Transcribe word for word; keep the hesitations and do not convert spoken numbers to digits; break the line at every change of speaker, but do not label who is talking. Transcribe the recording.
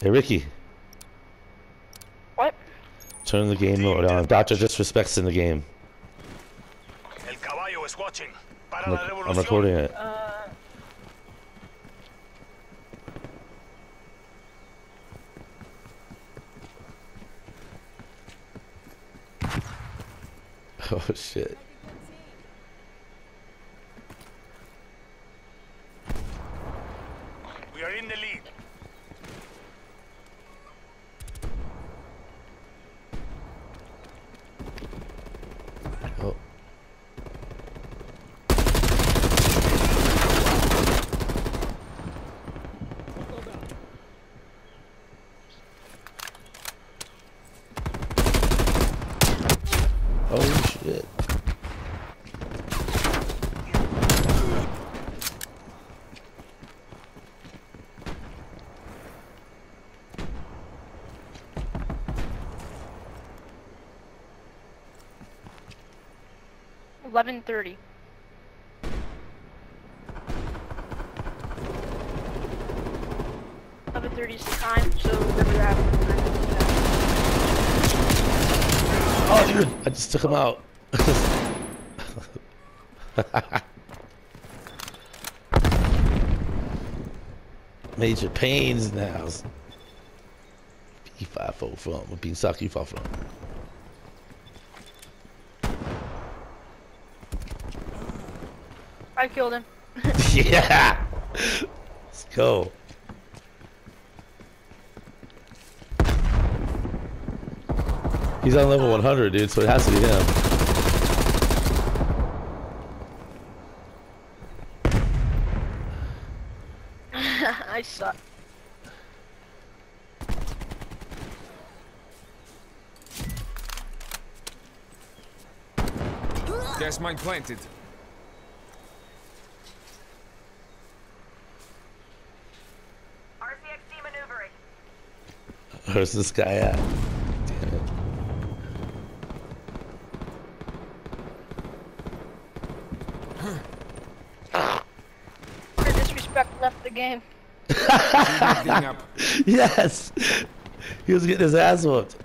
Hey, Ricky.
What?
Turn the game mode on. Doctor disrespects in the game.
El caballo is watching. Para
I'm,
la
rec
revolución.
I'm recording it.
Uh...
Oh shit.
We are in the lead.
Oh. Oh shit.
eleven thirty. eleven thirty is the time, so we're gonna have
Oh dude, I just took him out. Major pains now. P five four from being sucky far from.
I killed him.
Yeah! Let's go. He's on level one hundred, dude, so it has to be him.
I suck.
Gas mine planted.
R C X D maneuvering.
Where's this guy at? Damn it.
Your disrespect left the game.
Up.
Yes! He was getting his ass whooped.